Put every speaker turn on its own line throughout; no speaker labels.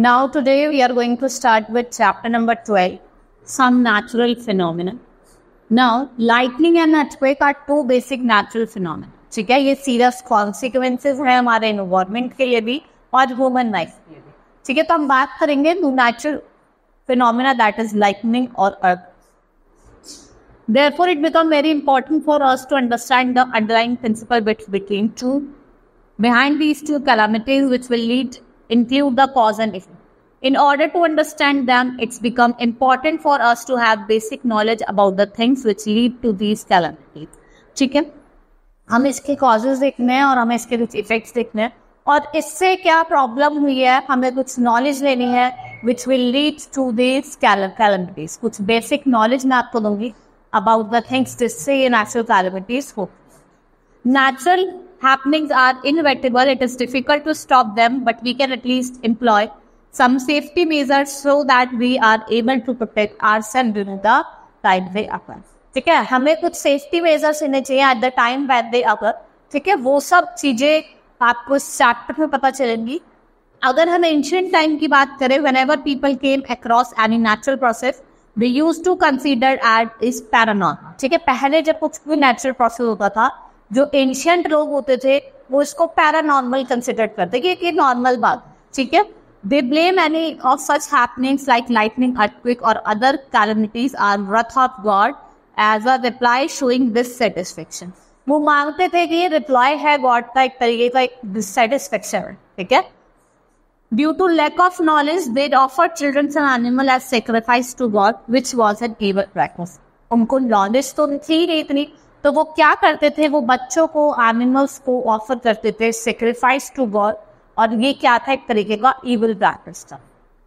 Now today we are going to start with chapter number 12, some natural phenomena. Now lightning and earthquake are two basic natural phenomena. ठीक है, ये serious consequences है हमारे environment के लिए भी और ह्यूमन लाइफ के लिए भी. ठीक है, तो हम बात करेंगे natural phenomena that is lightning or earth. Therefore, it becomes very important for us to understand the underlying principle behind these two calamities, which will include the cause and effect. In order to understand them, it's become important for us to have basic knowledge about the things which lead to these calamities. ठीक है, हम इसके causes देखने हैं और हमें इसके कुछ effects देखने हैं और इससे क्या प्रॉब्लम हुई है हमें कुछ नॉलेज लेनी है which will lead to these calamities. कुछ बेसिक नॉलेज मैं आपको दूंगी about the things जिससे ये natural calamities हो. Natural happenings are inevitable. It is difficult to stop them, but we can at least employ some safety measures so that we are able to protect ourselves during the time they occur. ठीक है, हमें कुछ safety measures लेने चाहिए at the time when they occur. ठीक है, वो सब चीजें आपको इस चैप्टर में पता चलेंगी. अगर हम एंशिएंट टाइम की बात करें, whenever people came across any natural process, they used to consider as is paranormal. ठीक है, पहले जब कुछ भी नेचुरल प्रोसेस होता था, जो एंशिएंट लोग होते थे वो इसको पैरानॉर्मल कंसिडर करते कि ये नॉर्मल बात. ठीक है, they blame any of such happenings like lightning, earthquake और other calamities are wrath of God as a reply showing dissatisfaction. वो मांगते थे कि ये रिप्लाई है गॉड का, एक तरीके का एक डिससैटिस्फैक्शन. ठीक है, due to lack of knowledge they offer children and animal as sacrifice to God which was an evil practice. उनको नॉलेज तो थी नहीं इतनी, तो वो क्या करते थे, वो बच्चों को, एनिमल्स को ऑफर करते थे सेक्रीफाइस टू गॉड, और ये क्या था, एक तरीके का इविल प्रैक्टिस था.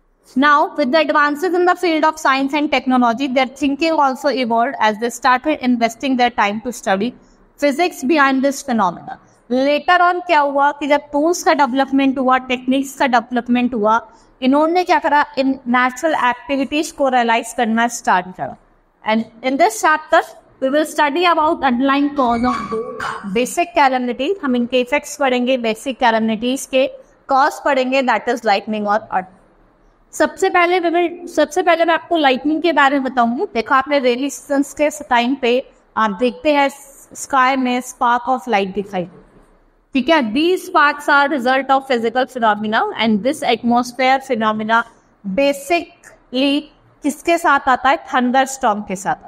Now with the advances in the field of science and technology, their thinking also evolved as they started investing their time to study physics behind this phenomena. Later on क्या हुआ कि जब tools का development हुआ, techniques का development हुआ, इन्होंने क्या करा, इन नेचुरल एक्टिविटीज को रियलाइज करना स्टार्ट करा. And in this chapter we will study about underlying cause of basic calamity. हम इनके effects पढ़ेंगे, basic calamities के cause पढ़ेंगे, that is lightning और earth. सबसे पहले मैं आपको lightning के बारे में बताऊंगी. देखो, आपने रेनी सीजन्स के टाइम पे आप देखते हैं स्काई में स्पार्क ऑफ लाइट दिखाई. ठीक है, these sparks are result of physical phenomena and this atmosphere phenomena basically किसके साथ आता है, thunderstorm के साथ.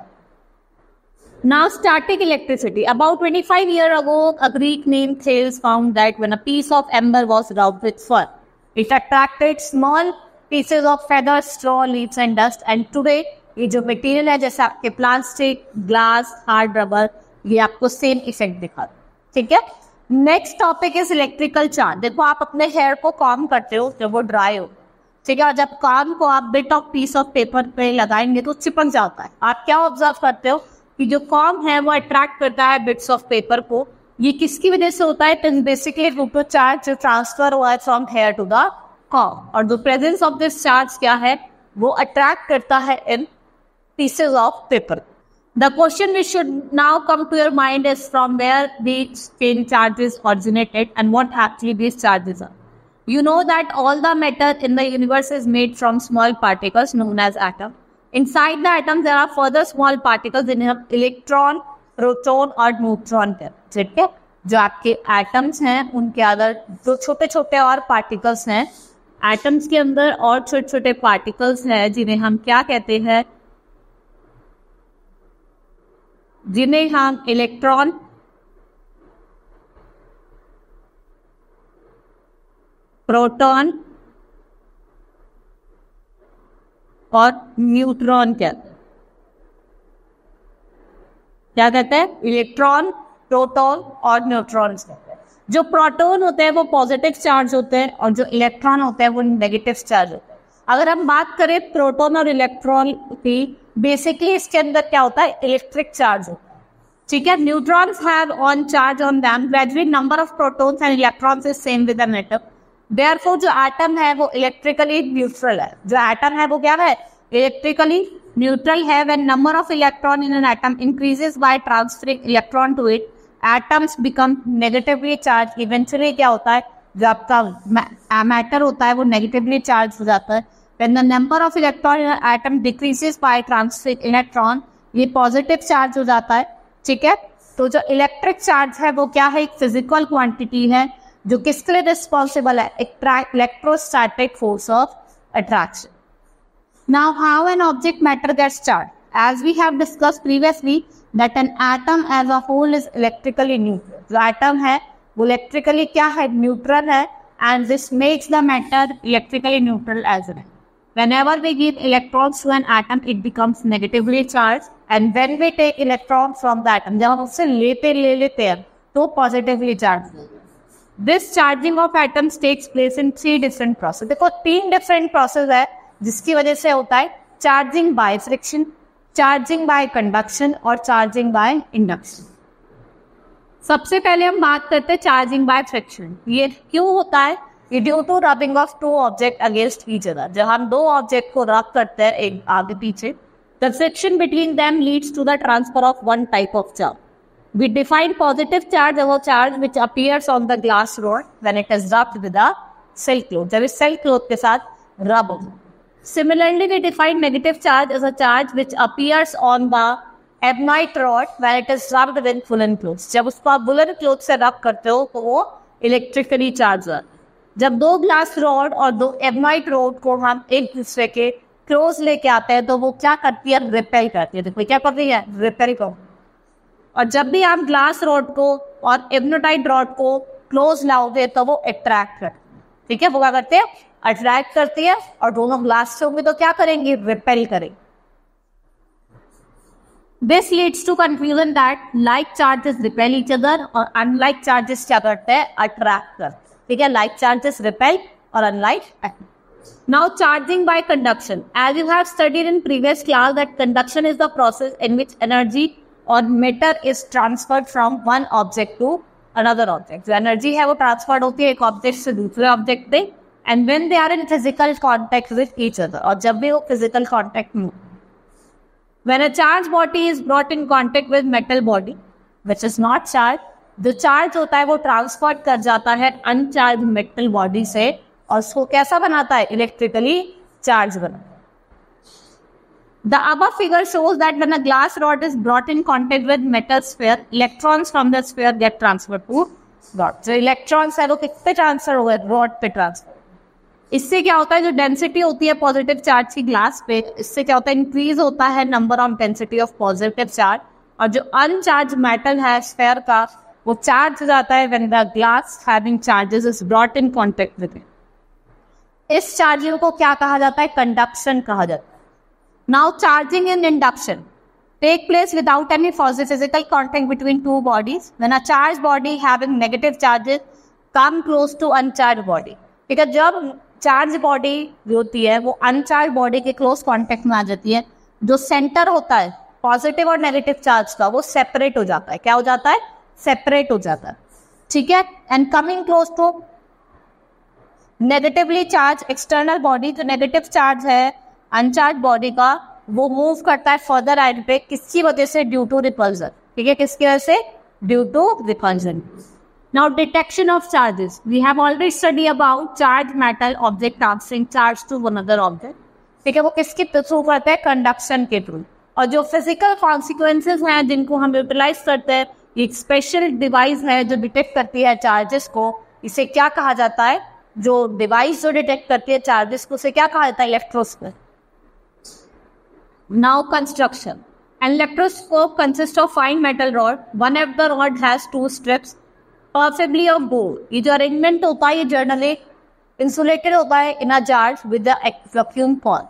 Now, static electricity. About 25 years ago, a Greek named Thales found that when a piece of ember was rubbed with fur, it attracted small pieces of feathers, straw, leaves and dust. And today, ये जो material है, जैसे आपके plastic, glass, hard rubber, ये आपको same effect दिखाता. ठीक है, next topic is electrical charge. देखो, आप अपने हेयर को कॉम करते हो जब वो ड्राई हो. ठीक है, और जब कॉम को आप bit of piece of paper पे लगाएंगे तो चिपक जाता है. आप क्या ऑब्जर्व करते हो कि जो कॉम है वो अट्रैक्ट करता है बिट्स ऑफ पेपर को. ये किसकी वजह से होता है, बेसिकली ड्यू टू चार्ज जो ट्रांसफर हुआ है from hair to the comb, और the presence of this charge क्या है, वो अट्रैक्ट करता है इन pieces of paper. The question which should now come to your mind is from where these chain charges originated and what actually these charges are. You know that all the matter in the universe is made from small particles known as atom. Inside the atom there are further small particles in electron, proton और neutron. ठीक है, जो आपके atoms हैं उनके अंदर जो छोटे छोटे और पार्टिकल्स हैं, एटम्स के अंदर और छोटे छोटे पार्टिकल्स हैं जिन्हें हम क्या कहते हैं, जिन्हें हम इलेक्ट्रॉन, प्रोटॉन और न्यूट्रॉन कहते हैं. क्या कहते हैं, इलेक्ट्रॉन, प्रोटॉन और न्यूट्रॉन कहते हैं. जो प्रोटॉन होते हैं वो पॉजिटिव चार्ज होते हैं और जो इलेक्ट्रॉन होते हैं वो नेगेटिव चार्ज होते हैं. अगर हम बात करें प्रोटॉन और इलेक्ट्रॉन की, बेसिकली इसके अंदर क्या होता है, इलेक्ट्रिक चार्ज होता है. ठीक है, neutrons have on charge on them, gradually number of protons and electrons is same with an atom. Therefore, जो एटम है वो इलेक्ट्रिकली न्यूट्रल है. जो एटम है वो क्या है, इलेक्ट्रिकली न्यूट्रल है. when number of electron in an atom increases by transferring electron to it, atoms become negatively charged. Eventually क्या होता है, जो आपका मैटर होता है वो नेगेटिवली चार्ज हो जाता है। When the number of electron in an atom decreases by transferring electron, ये पॉजिटिव चार्ज हो जाता है। ठीक है, तो जो इलेक्ट्रिक चार्ज है वो क्या है, एक फिजिकल क्वांटिटी है जो किसके लिए रिस्पॉन्सिबल है, electrostatic force of attraction. Now, how an object matter gets charged? As we have discussed previously, that an atom as a whole is electrically neutral. जो atom है वो electrically क्या है, neutral है, and this makes the matter electrically neutral as well. Whenever we give electrons to an atom, it becomes negatively charged, and when we take electrons from the atom, जब हम उससे ले लेते हैं तो positively charged. This charging of atoms takes place in 3 different processes. देखो 3 different process है जिसकी वजह से होता है charging by friction, charging by conduction और चार्जिंग बाय इंडक्शन। सबसे पहले हम बात करते हैं चार्जिंग बाय फ्रिक्शन। ये क्यों होता है, ये due to rubbing of 2 object against each other. जब हम 2 ऑब्जेक्ट को रब करते हैं एक आगे पीछे, the friction between them leads to the transfer of one type of charge. We define positive charge as a charge which appears on the glass rod when it is rubbed with a silk cloth, जब इस silk cloth के साथ रब हो। Similarly, we define negative charge as a charge which appears on the ebonite rod when it is rubbed with woolen cloth. जब उसको आप woollen cloth से रब करते हो तो वो इलेक्ट्रिकली चार्ज है। जब 2 ग्लास रॉड और 2 एबनाइट रॉड को हम एक दूसरे के क्लोज लेके आते हैं तो वो क्या करती है, रिपेल करती है। देखो क्या कर रही है, रिपेल को। और जब भी आप ग्लास रॉड को और एबनाइट रॉड को क्लोज लाओगे तो वो अट्रैक्ट करती है। ठीक है, वो क्या करते हैं, अट्रैक्ट करती है, और दोनों ग्लास से होंगे तो क्या करेंगे, रिपेल करेंगे। This leads to confusion that like charges repel each other और अनलाइक चार्जेस क्या करते हैं, अट्रैक्ट करते हैं। ठीक है, लाइक चार्जेस रिपेल और unlike attract. Now charging by conduction, as you have studied in previous class that conduction is the process in which energy और matter is transferred from one object to another object. जो energy है वो transferred होती है एक object से दूसरे object पे, and when they are in physical contact with each other, और जब भी वो physical contact में। When a charged body is brought in contact with metal body which is not charged, जो चार्ज होता है वो ट्रांसफर कर जाता है अनचार्ज मेटल बॉडी से और उसको कैसा बनाता है, इलेक्ट्रिकली चार्ज बनाता है। The above figure shows that when a glass rod is brought in contact with metal sphere, electrons from the sphere get transferred to rod. जो इलेक्ट्रॉन्स है वो किस पे ट्रांसफर हो गए, रॉड पे ट्रांसफर। इससे क्या होता है, जो डेंसिटी होती है पॉजिटिव चार्ज की ग्लास पे, इससे क्या होता है, इंक्रीज होता है number of density of positive charge, और जो अनचार्ज मेटल है स्फेयर का वो चार्ज हो जाता है when the glass having charges is brought in contact with it. इस चार्जिंग को क्या कहा जाता है, कंडक्शन कहा जाता है। Now charging in induction take place without any physical contact between 2 bodies when a charged body having negative charges come close to uncharged body। ठीक है, जब चार्ज बॉडी जो होती है वो अनचार्ज बॉडी के क्लोज कांटेक्ट में आ जाती है, जो सेंटर होता है पॉजिटिव और नेगेटिव चार्ज का वो सेपरेट हो जाता है। क्या हो जाता है, सेपरेट हो जाता है। ठीक है, and coming close to negatively charge external body, जो नेगेटिव चार्ज है अनचार्ज बॉडी का वो मूव करता है फर्दर एंड पे, किसकी वजह से, ड्यू टू रिपल्जन। ठीक है, किसकी वजह से, due to repulsion. Now detection of charges. We have already studied about charged metal object transferring charge to another object. ठीक है, वो किसके थ्रू करते हैं, कंडक्शन के थ्रू। और जो फिजिकल कॉन्सिक्वेंसेज हैं जिनको हम यूटिलाइज करते हैं, एक स्पेशल डिवाइस है जो डिटेक्ट करती है चार्जेस को, इसे क्या कहा जाता है, जो डिवाइस जो डिटेक्ट करती है चार्जेस को, उसे क्या कहा जाता है, electroscope. Now construction, an electroscope consist of fine metal rod, one of the rod has 2 strips perfectly of gold। ये जो अरेंजमेंट होता है ये जनरली इंसुलेटेड होता है in a jar with the vacuum coil.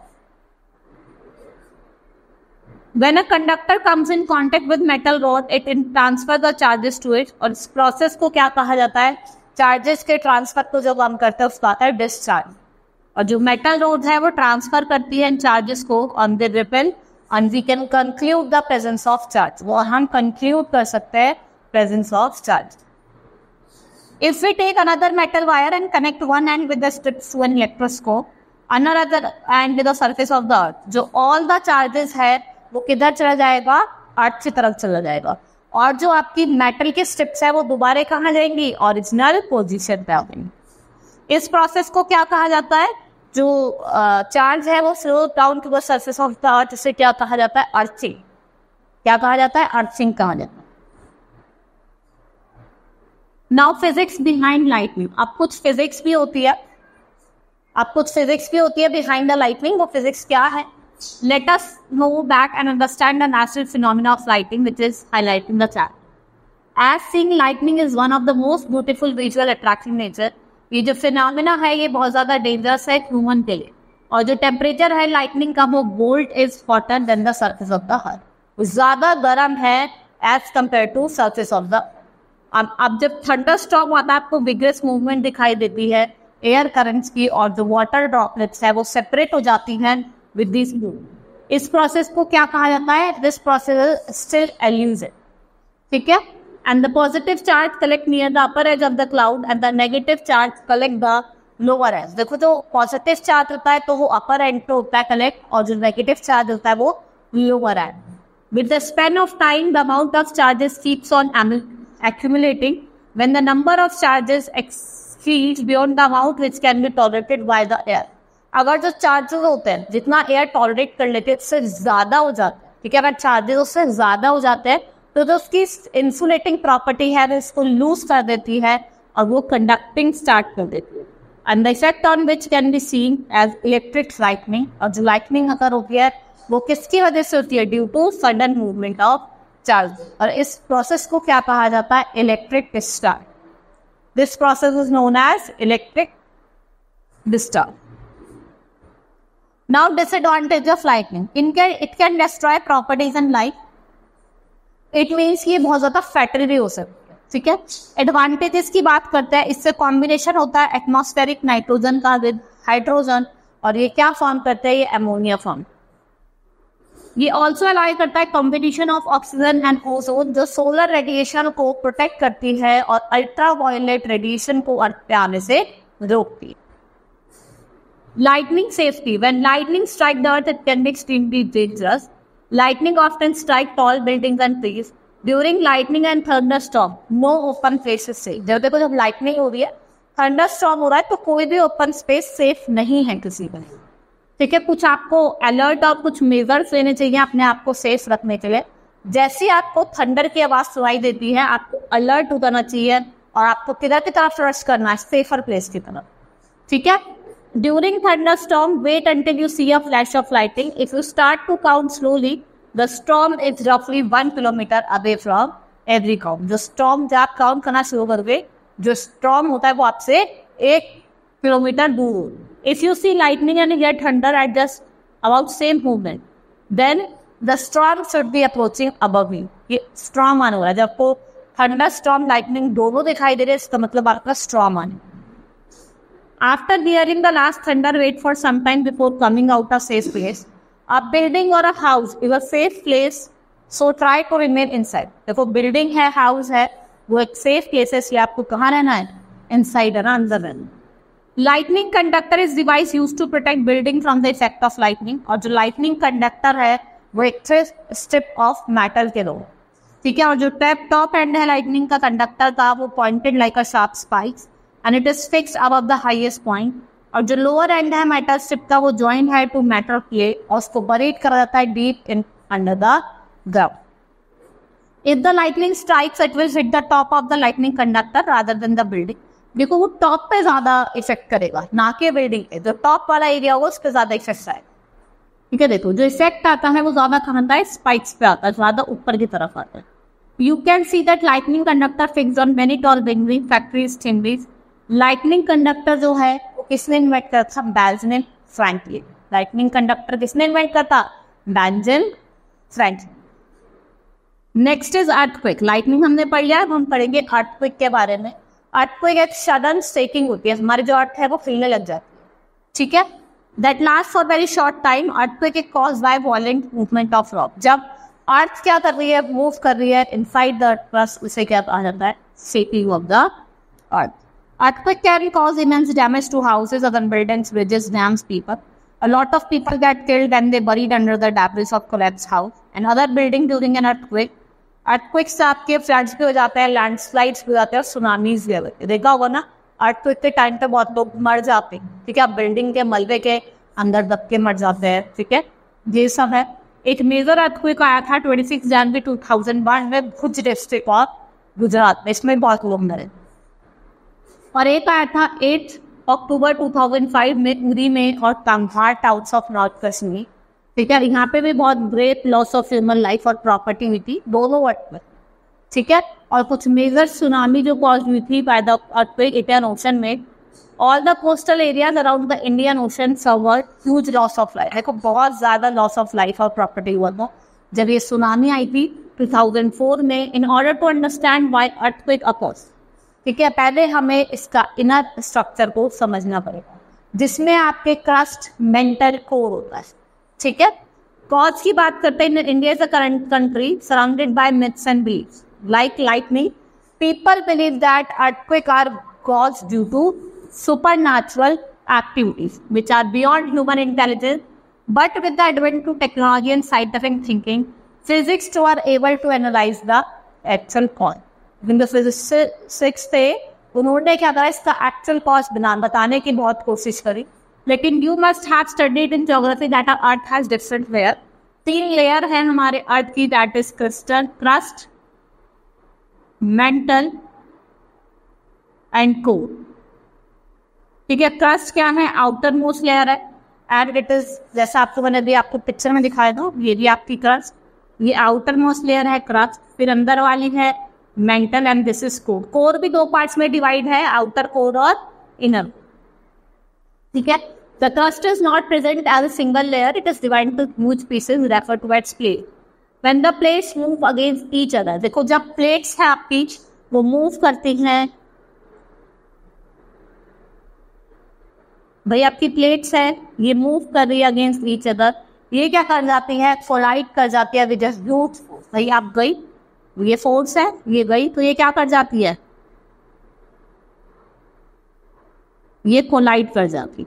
When a conductor comes in contact with metal rod, it transfer the charges to it। और इस process को क्या कहा जाता है, चार्जेस के ट्रांसफर को जब हम करते हैं उसका आता है डिस्चार्ज। और जो मेटल रोड है वो ट्रांसफर करती है इन चार्जेस को on the repel, and we can conclude the presence of charge. वो हम कंक्लूड कर सकते हैं presence of charge. If we take another metal wire and connect one end with the strips to an electroscope, another end with the surface of the earth, जो all the charges है वो किधर चला जाएगा, अर्थ की तरफ चला जाएगा, और जो आपकी मेटल की स्ट्रिप्स है वो दोबारा कहाँ जाएंगी, ओरिजिनल पोजीशन पे आएंगी। इस प्रोसेस को क्या कहा जाता है? जो चार्ज है वो slow down to the surface of the earth, इसे क्या कहा जाता है? अर्थिंग। क्या कहा जाता है? अर्थिंग कहा जाता है। Now physics behind lightning. अब कुछ फिजिक्स भी होती है, बिहाइंड द लाइटनिंग। वो फिजिक्स क्या है? Let us know back and understand the natural phenomena of lightning which is highlighting the chart. As seeing lightning is one of the most beautiful visual attractive nature. ये जो phenomena है ये बहुत ज्यादा dangerous है human के लिए, और जो टेम्परेचर है लाइटनिंग का वो volt is hotter than the surface of the earth. ज्यादा गर्म है as compare to surface of the. अब जब थंडर स्टॉर्म आता है आपको विग्रेस मूवमेंट दिखाई देती है एयर करंट्स की, और जो वाटर ड्रॉपलेट्स है वो सेपरेट हो जाती हैं विद दिस मूवमेंट। इस प्रोसेस को क्या कहा जाता है? This process is still illusion. ठीक है। And the positive charge collect near the upper edge of the cloud and the negative charge collect the lower edge. देखो जो पॉजिटिव चार्ज होता है तो वो अपर एंड पे होता है कलेक्ट, और जो नेगेटिव चार्ज होता है वो lower end. With the span of time the amount of charges keeps on accumulating when the number of charges exceeds beyond the amount which can be tolerated by the air। अगर जो charges होते हैं जितना air tolerate कर लेते हैं उससे ज्यादा हो जाता है, ठीक है, अगर चार्जेस उससे ज्यादा हो जाते हैं तो जो उसकी इंसुलेटिंग प्रॉपर्टी है इसको लूज कर देती है और वो कंडक्टिंग स्टार्ट कर देती है। And the effect on which can be seen as electric lightning. और जो लाइटनिंग अगर होती है वो किसकी वजह से होती है? Due to sudden movement of charge. और इस प्रोसेस को क्या कहा जाता है? Electric discharge. This process is known as electric discharge. Now disadvantage of lightning. It can destroy properties in light. It means ये बहुत ज्यादा फैटल भी हो सकती है। ठीक है। एडवांटेजेस की बात करते हैं, इससे कॉम्बिनेशन होता है एटमॉस्फेरिक नाइट्रोजन का विद हाइड्रोजन, और ये क्या फॉर्म करते हैं? ये अमोनिया फॉर्म। ये ऑल्सो अलाउ करता है combination of oxygen and ozone, जो सोलर रेडिएशन को प्रोटेक्ट करती है और अल्ट्रा वायलेट रेडिएशन को अर्थ पे आने से रोकती है। Lightning safety. When lightning strike the earth it can be extremely dangerous. Lightning often strike tall buildings and trees. During lightning and thunderstorm no open places safe. जब देखो जब लाइटनिंग हो रही है, थंडरस्टॉर्म हो रहा है, तो कोई भी ओपन स्पेस सेफ नहीं है किसी का। ठीक है। कुछ आपको अलर्ट और कुछ मेजर्स लेने चाहिए अपने आप को सेफ रखने के लिए। जैसे आपको थंडर की आवाज सुनाई देती है आपको अलर्ट होना चाहिए और आपको किधर की तरफ रश करना है? सेफर प्लेस की तरफ। ठीक है। During thunder storm wait until you see a flash of lighting. If you start to count slowly the storm is रफली 1 kilometre away from every count. जो स्टॉर्म जब आप काउंट करना शुरू करोगे, जो स्टॉर्म होता है वो आपसे 1 किलोमीटर दूर। If you see lightning and hear thunder at just about same movement, then the storm should be approaching above you। ये storm आने वाला है। जब आपको thunder storm lightning दोनों दिखाई दे रहे हैं इसका मतलब आपका storm आने। After hearing the last thunder, wait for some time before coming out of safe place। A building or a house is a safe place, so try to remain inside। देखो building है, house है, वो एक safe place है, इसलिए आपको कहाँ रहना है? Inside रहना, अंदर रहना। Lightning conductor is device used to protect building from the effect of lightning. और जो लाइटनिंग कंडक्टर है वो एक स्ट्रिप ऑफ मेटल के दो। ठीक है। और जो टॉप एंड है लाइटनिंग का कंडक्टर का वो pointed like a sharp spikes and it is fixed above the highest point. और जो लोअर एंड है मेटल स्ट्रिप का वो जॉइंट है टू मेटल प्लेट और उसको बरीड करा जाता है deep in under the ground. If the lightning strikes it will hit the top of the lightning conductor rather than the building. देखो वो टॉप पे ज्यादा इफेक्ट करेगा ना कि बिल्डिंग पे। जो टॉप वाला एरिया होगा उस पर ज्यादा इफेक्ट आएगा। ठीक है। देखो जो इफेक्ट आता है वो ज्यादा कहाँ आता है? स्पाइक्स पे आता है, ज्यादा ऊपर की तरफ आता है। You can see that lightning conductor fixed on many tall building factories टिम्बरीज। लाइटनिंग कंडक्टर जो है वो किसने इन्वेंट किया था? Benjamin Franklin. लाइटनिंग कंडक्टर किसने इन्वेंट किया था? Benjamin Franklin. Next is earthquake. Lightning हमने पढ़ लिया, हम पढ़ेंगे अर्थक्वेक के बारे में। अर्थक्वेक एक सडन शेकिंग होती है, हमारी जो अर्थ है वो हिलने लग जाती है। ठीक है। That last for very short time. Earthquake is caused by violent movement of rock. जब अर्थ क्या कर रही है? मूव कर रही है इनसाइड द अर्थ, प्लस उसे क्या कहा जाता है? Shaking of the earth. Earthquake can cause immense damage to houses, other buildings, bridges, dams, people. A lot of people get killed when they buried under the debris of collapsed house and other building during an earthquake। Earthquake से आपके floods भी हो जाते हैं, landslides भी हो जाते हैं, सुनामीज भी होते हैं। देखा होगा ना अर्थक्वेक के टाइम पे बहुत लोग मर जाते हैं, ठीक है, बिल्डिंग के मलबे के अंदर दब के मर जाते हैं, ठीक है, ये सब है। एक मेजर अर्थक्वेक आया था 26 जनवरी 2001 में भुज डिस्ट्रिक्ट ऑफ गुजरात में, इसमें बहुत लोग मरे। और एक आया था 8 अक्टूबर 2005 में उरी में और Tangdhar towns of north Kashmir, ठीक है, यहाँ पे भी बहुत great loss of human life और प्रॉपर्टी हुई थी दोनों वक्त में, ठीक है। और कुछ मेजर सुनामी जो कॉज हुई थी by the earthquake Indian ocean में। All the coastal areas around the Indian ocean suffered huge loss of life. देखो बहुत ज़्यादा लॉस ऑफ लाइफ और प्रॉपर्टी हुआ था जब ये सुनामी आई थी 2004 में। In order to understand why earthquake occurs, ठीक है, पहले हमें इसका इनर स्ट्रक्चर को समझना पड़ेगा, जिसमें आपके क्रस्ट मेंटल कोर होता है, ठीक है। कॉज की बात करते हैं, India is a current country surrounded by myths and beliefs like lightning. People believe that earthquakes are caused due to supernatural activities which are beyond human intelligence. But with the advent of technology and scientific thinking, physicists were able to analyze the actual cause. जिनके physics थे उन्होंने क्या करा, इसका actual cause बताने की बहुत कोशिश करी। लेकिन you must have studied in geography that our earth has different layer. 3 layer है हमारे अर्थ की, that is crystal, crust, mantle and core, ठीक है। क्रस्ट क्या है, आउटर मोस्ट लेयर है एंड इट इज, जैसा आपको मैंने दिया, आपको पिक्चर में दिखाया था, ये भी आपकी क्रस्ट, ये आउटर मोस्ट लेयर है क्रस्ट। फिर अंदर वाली है mantle and this is core. Core भी 2 पार्ट्स में डिवाइड है, आउटर कोर और इनर, ठीक है। The crust is not present as a single layer, it is divided into huge pieces refer to its plate. When the plates move against each other, देखो जब plates है आपकी वो move करती हैं, भाई आपकी प्लेट्स है ये मूव कर रही है अगेंस्ट ईच अदर, ये क्या कर जाती है, कोलाइड कर जाती है विद जस्ट ब्यूट। भाई आप गई, ये फोर्स है, ये गई, तो ये क्या कर जाती है, ये कोलाइड कर जाती।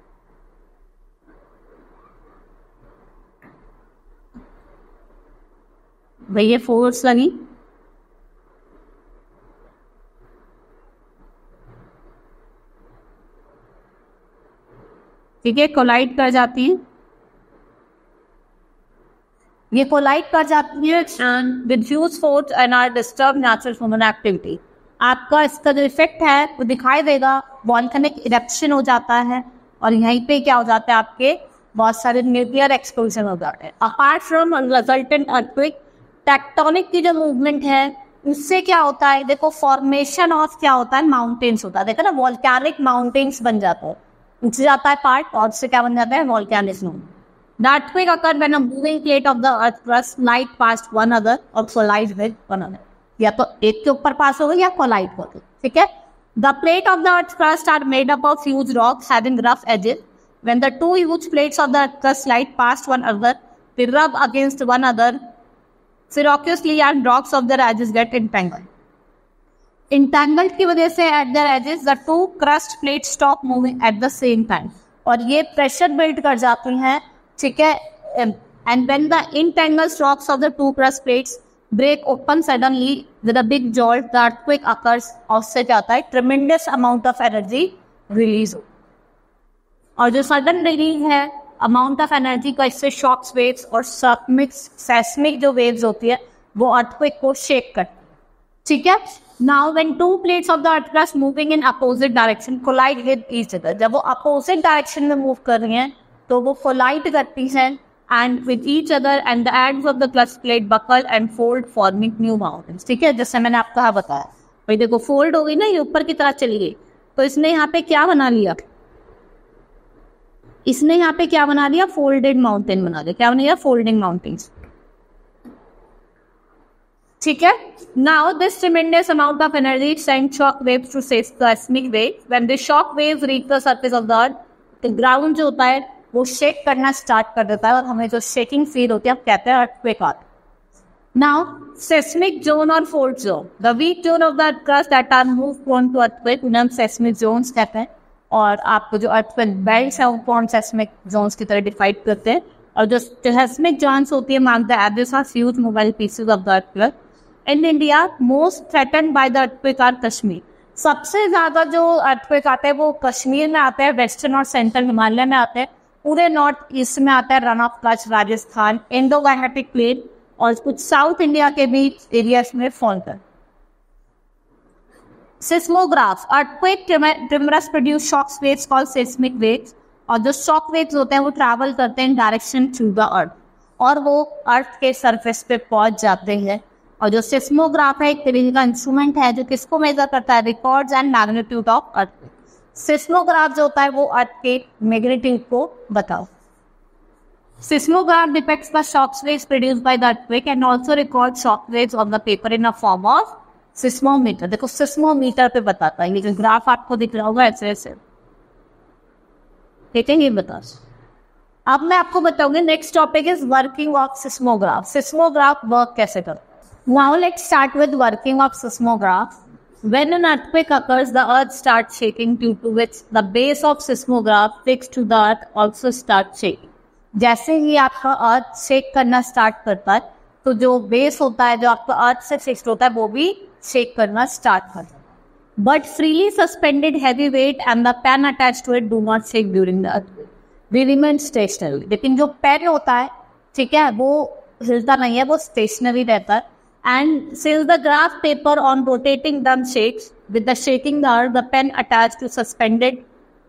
भाई ये फोर्स लगी, ठीक है, कोलाइड कर जाती है, ये कोलाइड कर जाती है and with huge force and are disturb natural human activity. आपका इसका जो इफेक्ट है वो दिखाई देगा, वॉल्केनिक इरप्शन हो जाता है और यहीं पे क्या हो जाता है, आपके बहुत सारे न्यूक्लियर एक्सप्लोजन हो जाते हैं। Apart from resultant earthquake, tectonic की जो मूवमेंट है उससे क्या होता है, देखो फॉर्मेशन ऑफ क्या होता है, माउंटेन्स होता है, देखो ना वॉल्केनिक माउंटेन्स बन जाता है, उठ जाता है पार्ट और उससे क्या बन जाता है, volcanic movement. The earthquake occurred when a moving plate of the earth crust slide past one another or collide with one another. या तो एक के ऊपर पास हो गई या कोलाइड हो गई, ठीक है। The plate of the earth crust are made up of huge rocks having rough edges. When the 2 huge plates of the earth crust slide past one another, they rub against one another ferociously and rocks of their edges get entangled. Entangled की वजह से at their edges the 2 crust plates stop moving at the same time. और ये pressure build कर जाती हैं, ठीक है। And when the entangled rocks of the 2 crust plates break open suddenly with a big jolt, the earthquake occurs। और उससे क्या होता है, tremendous amount of energy release हो, और जो सडन रिलीज है अमाउंट ऑफ एनर्जी का, इससे शॉक्स वेव्स और सेस्मिक जो वेव्स होती है वो अर्थक्वेक को शेक करती है, ठीक है। Now when 2 plates of the earth crust moving in opposite direction collide with each other, जब वो अपोजिट डायरेक्शन में मूव कर रही हैं तो वो कोलाइड करती हैं and with each other and the ends of the crust plate buckle and fold forming new mountains, ठीक है। जैसे मैंने आपको बताया, भाई देखो फोल्ड हो गई ना, ये ऊपर की तरह चली गई, तो इसने यहाँ पे क्या बना लिया, इसने यहाँ पे क्या बना लिया, फोल्डेड माउंटेन बना दिया। क्या बना लिया, फोल्डिंग माउंटेन्स, ठीक है। Now this tremendous amount of energy send shock waves to seismic waves. When the shock waves reach the surface of the earth, तो ग्राउंड जो होता है वो शेक करना स्टार्ट कर देता है और हमें जो शेकिंग फील होती है, आप कहते हैं अर्थक्वेक आता है। नाउ सेस्मिक जोन और fold zone, the weak zone of the crust that are move prone to earthquake, उन्हें हम सेस्मिक जोन्स कहते हैं। और आपको जो अर्थक्वेक बेल्ट्स है उनको हम सेस्मिक जोन्स की तरह डिफाइड करते हैं। और जो सेस्मिक जोन्स होती है, mark the edges of huge mobile pieces of the earthquake. In India most threatened by the earthquake are Kashmir. सबसे ज्यादा जो अर्थक्वेक आते हैं वो कश्मीर में आते हैं, वेस्टर्न और सेंट्रल हिमालय में आते हैं, पूरे नॉर्थ ईस्ट में आता है, Rann of Kutch, Rajasthan, Indo Gangetic plain और कुछ साउथ इंडिया के भी एरियाज में फॉल कर। Seismograph, earthquake tremors produce shock waves called seismic waves, और जो शॉक वेव्स होते हैं वो ट्रैवल करते हैं in direction through the earth और वो अर्थ के सरफेस पे पहुंच जाते हैं। और जो सिस्मोग्राफ है एक तरीके का इंस्ट्रूमेंट है जो किसको मेजर करता है, records and magnitude of earthquake. Seismograph जो होता है वो अर्थ के मैग्नीट्यूड को बताओ। Seismograph depicts the shock waves produced by the earthquake and also records shock waves on the paper in a form of seismometer। देखो सिस्मोमीटर पे बताता है, ये जो ग्राफ आपको दिख रहा होगा ऐसे ऐसे, ठीक है, ये बता। अब मैं आपको बताऊंगी next topic is working of seismograph. Seismograph work कैसे करता है। Now let's start with working of seismograph. When an earthquake occurs, the earth starts shaking, due to which the base of seismograph fixed to the earth also starts shaking। जैसे ही आपका अर्थ shake करना start करता है तो जो base होता है जो आपका अर्थ से फिक्स्ड होता है वो भी शेक करना स्टार्ट करता है। But freely suspended heavy weight and the pen attached to it do not shake during the earthquake, we remain stationary. लेकिन जो पेन होता है, ठीक है, वो हिलता नहीं है, वो स्टेशनरी रहता है। And since the graph paper on rotating drum shakes with the shaking the earth, the pen attached to suspended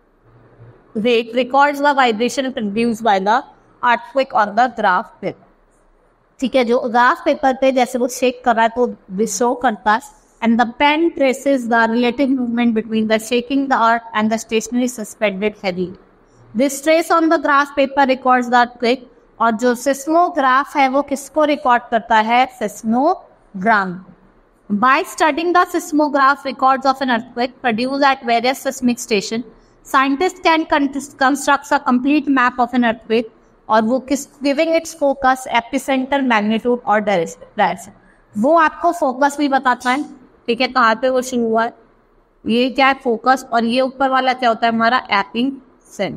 weight records the vibration produced by the earthquake on the graph paper। ठीक है, जो graph paper पे जैसे वो shake कर रहा है तो शो करता है and the pen traces the relative movement between the shaking the earth and the stationary suspended heavy. This trace on the graph paper records the earthquake। और जो सिस्मोग्राफ है वो किसको रिकॉर्ड करता है, सिस्मोग्राम। By studying the seismograph records of an earthquake produced at various seismic stations, scientists can construct a complete map of an earthquake और वो किस giving its focus, epicenter, magnitude और direction। वो आपको फोकस भी बताता है, ठीक है, कहाँ पे वो शुरू हुआ है, ये क्या है फोकस, और ये ऊपर वाला क्या होता है हमारा एपिसेंटर,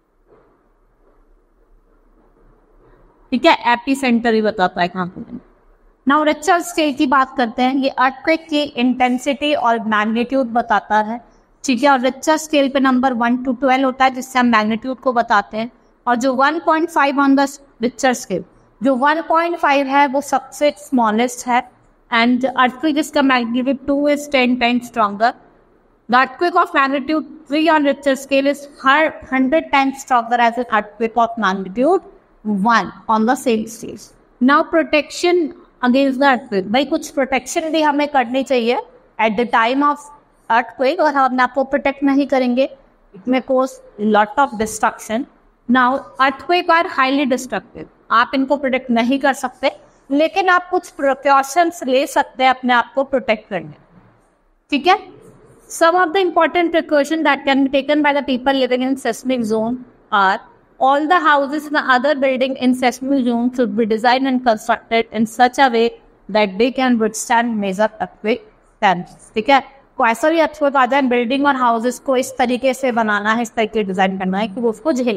ठीक है, एपिसेंटर ही बताता है कहाँ पे। नाउ रिक्टर स्केल की बात करते हैं। ये अर्थक्वेक की इंटेंसिटी और मैग्नीट्यूड बताता है, ठीक है, और रिक्टर स्केल पे नंबर 1 to 12 होता है जिससे हम मैग्नीट्यूड को बताते हैं। और जो 1.5 ऑन द रिक्टर स्केल, जो 1.5 है वो सबसे स्मॉलेस्ट है एंड अर्थक्वेक जिसका magnitude 2 is 10 times stronger। The earthquake of magnitude 3 on Richter scale is 100 times stronger as an earthquake of magnitude 1 on the same stage। Now protection against the earthquake, भाई कुछ protection भी हमें करनी चाहिए at the time of earthquake, और हम आपको protect नहीं करेंगे it may cause lot of destruction. Now earthquake are highly destructive, आप इनको प्रोटेक्ट नहीं कर सकते लेकिन आप कुछ प्रिकॉशंस ले सकते हैं अपने आप को प्रोटेक्ट करने, ठीक है। Some of the important precaution that can be taken by the people living in seismic zone are all the houses and other building in seismic zone should be designed and constructed in such a way that they can withstand major earthquake damage। ठीक है, कोई ऐसा भी earthquake आ जाए, building और houses को इस तरीके से बनाना है, इस तरीके डिजाइन करना है कि वो उसको झेले।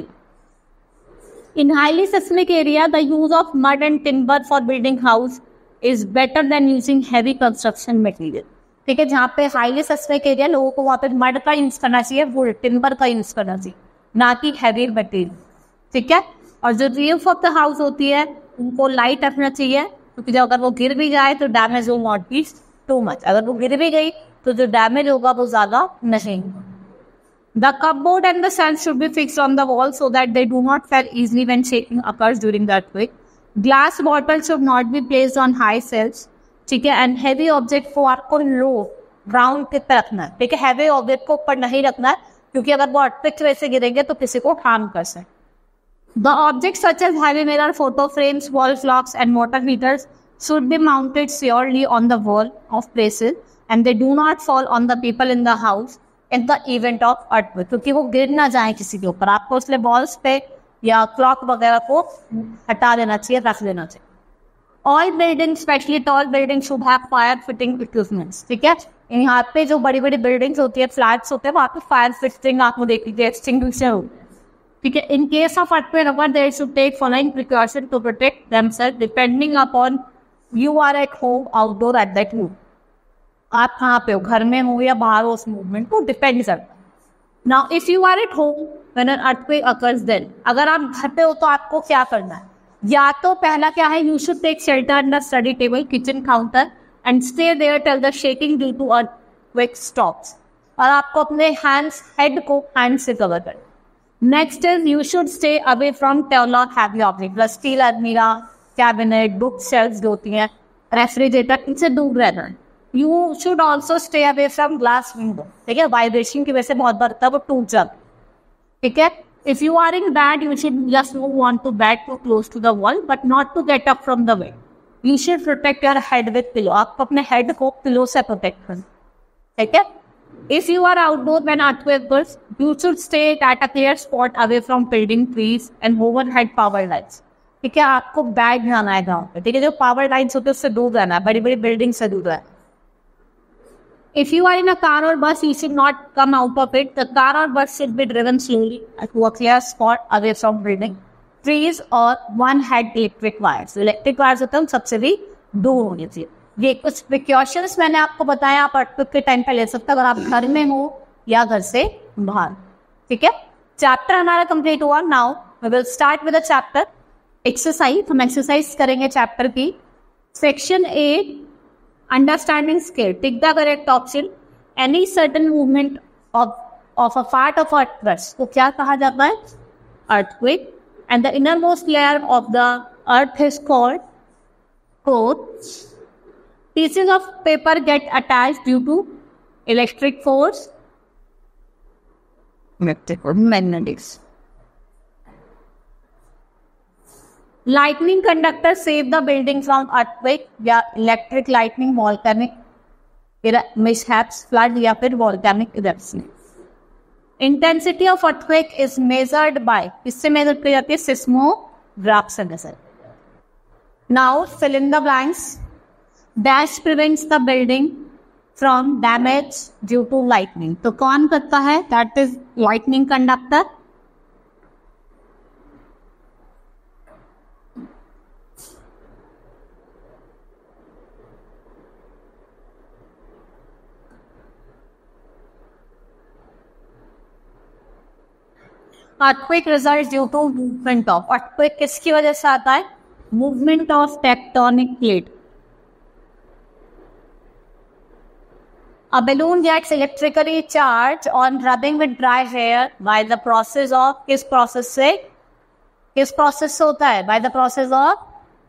In highly seismic area, the use of mud and timber for building house is better than using heavy construction material। ठीक है, जहाँ पे हाईली सेस्मिक एरिया, लोगों को वहाँ पे मड का यूज करना चाहिए, वुड टिम्बर का यूज करना चाहिए, ना कि हैवी मटेरियल, ठीक है। और जो रूफ ऑफ द हाउस होती है उनको लाइट रखना चाहिए क्योंकि जब अगर वो गिर भी जाए तो damage will not be too much, अगर वो गिर भी गई तो जो डैमेज होगा वो ज्यादा नहीं। The cupboard and the sun should be fixed on the wall so that they do not fail easily when shaking occurs during the earthquake. Glass bottle should not be placed on high shelves, ठीक है, and heavy object को आपको लो ground पे रखना है, ठीक है, heavy object को ऊपर नहीं रखना है क्योंकि अगर वो अर्थक्वेक वैसे गिरेंगे तो किसी को हार्म कर सकते। The objects such as heavy mirror, photo frames, wall clocks and water heaters should be mounted securely on the wall of places and they do not fall on the people in the house in the event of earthquake, क्योंकि वो गिर ना जाए किसी के ऊपर। आपको इसलिए वॉल्स पे या क्लॉक वगैरह को हटा देना चाहिए, रख देना चाहिए। All buildings, especially tall buildings, should have fire fitting equipments, ठीक है। यहाँ पे जो बड़ी बड़ी बिल्डिंग्स होती है, फ्लैट्स होते हैं, वहाँ पे फायर फिटिंग आपको देख लीजिए, एक्सटिंग्विशर होते हैं, ठीक है। In case of earthquake, they should take following precaution to protect themselves depending upon you are at home, outdoor, at that room। आप कहाँ पे हो, घर में हो या बाहर हो, उस मूवमेंट को डिपेंड करता है। Now if you are at home when an earthquake occurs, then अगर आप घर पे हो तो आपको क्या करना है? या तो पहला क्या है, you should take shelter under study table, kitchen counter and stay there till the shaking due to earthquake stops. और आपको अपने हैंड्स, हेड को हैंड से कवर करना। Next is you should stay away from tall और heavy object, steel अलमीरा, cabinet, book shelves जो होती हैं, रेफ्रिजरेटर, इनसे दूर रहना है। You should also stay away from glass window, ठीक है, वाइब्रेशन की वजह से बहुत बार वो टूट जाता है, ठीक है। If you are in bed you should just move on to bed to close to the wall but not to get up from the bed. You should protect your head with pillow, आप अपने head को pillow से protect करें, ठीक है। If you are outdoor when earthquake bursts, you should stay at a clear spot away from building, trees and overhead power lines. ठीक है, आपको बैग जाना है गाँव पे, ठीक है, जो पावर लाइन्स होते हैं उससे दूर रहना है, बड़ी बड़ी बिल्डिंग से दूर रहना है। If you are in a car or bus, you should not come out of it. The car or bus should be driven slowly to a clear spot away from building, trees or one-head electric wires. Electric wires होते हैं सबसे भी दूर होनी चाहिए। ये कुछ precautions मैंने आपको बताया, आप अर्थक्वेक के टाइम पे ले सकते हैं अगर आप घर में हो या घर से बाहर, ठीक है। चैप्टर हमारा कंप्लीट हुआ। Now we will start with the chapter exercise. हम एक्सरसाइज करेंगे चैप्टर की। Section 8 understanding scale, tick the correct option. Any certain movement of a part of earthquake को क्या कहा जाता है? Earthquake. And the innermost layer of the earth is called core. Pieces of paper get attached due to electric force, magnetics. Lightning conductor save the building from earthquake या electric lightning volcanic mishaps, flood या फिर volcanic eruption. Intensity of earthquake is measured by, किससे measure की जाती है? Seismograph से measure. Now fill in the blanks. Dash prevents the building from damage due to lightning. तो कौन करता है? That is lightning conductor. Earthquake results due to movement of. Earthquake किसकी वजह से आता है? Movement of tectonic plate. A balloon gets electrically charged on rubbing with dry hair by the process of, किस process से होता है? By the process of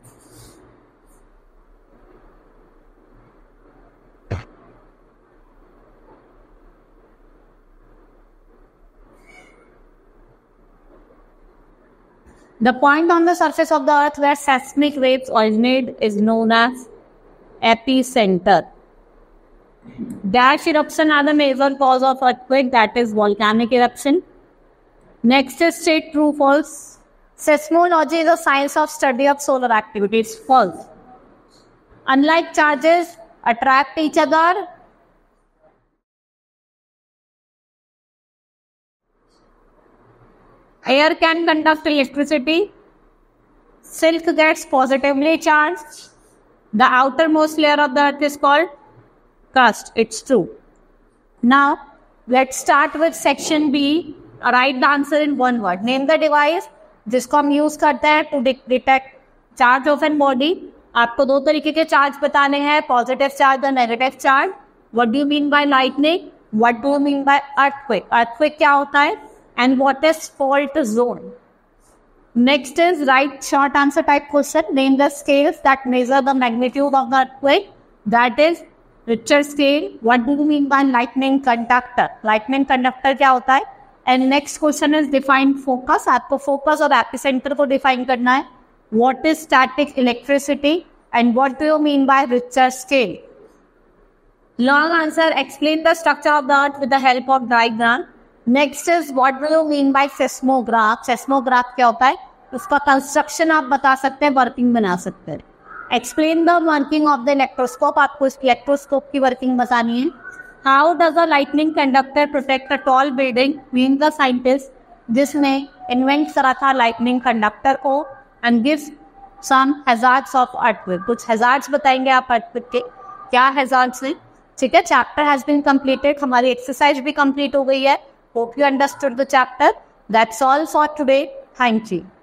the point on the surface of the earth where seismic waves originate is known as epicenter. Dash eruption are the major cause of earthquake, that is volcanic eruption. Next is state true false. Seismology is a science of study of solar activity. It's false. Unlike charges attract each other, air can conduct electricity. Silk gets positively charged. The outermost layer of the earth is called crust. It's true. Now let's start with section B. Write the answer in one word. Name the device जिसको हम use करते हैं to detect charge of an body. आपको दो तरीके के charge बताने हैं, पॉजिटिव चार्ज और negative charge. What do you mean by lightning? What do you mean by earthquake? Earthquake क्या होता है? And what is fault zone? Next is write short answer type question. Name the scales that measure the magnitude of the earthquake. That is Richter scale. What do you mean by lightning conductor? Lightning conductor क्या होता है? And next question is define focus. आपको focus और epicenter को define करना है. What is static electricity? And what do you mean by Richter scale? Long answer. Explain the structure of the earth with the help of diagram. Next is what do you mean by seismograph? Seismograph क्या होता है? उसका construction आप बता सकते हैं, working बना सकते हैं. Explain the working of the electroscope. आपको इस इलेक्ट्रोस्कोप की वर्किंग बतानी है. How does a lightning conductor protect a tall building? Mean the scientist जिसने इन्वेंट करा था लाइटनिंग कंडक्टर को. And gives some hazards of earthquake. कुछ हैजार्ड्स बताएंगे आप अर्थक्वेक के. क्या हैजार्ड्स हैं? ठीक है, चैप्टर हैज बीन कंप्लीटेड, हमारी एक्सरसाइज भी कंप्लीट हो गई है. Hope you understood the chapter. That's all for today. Thank you.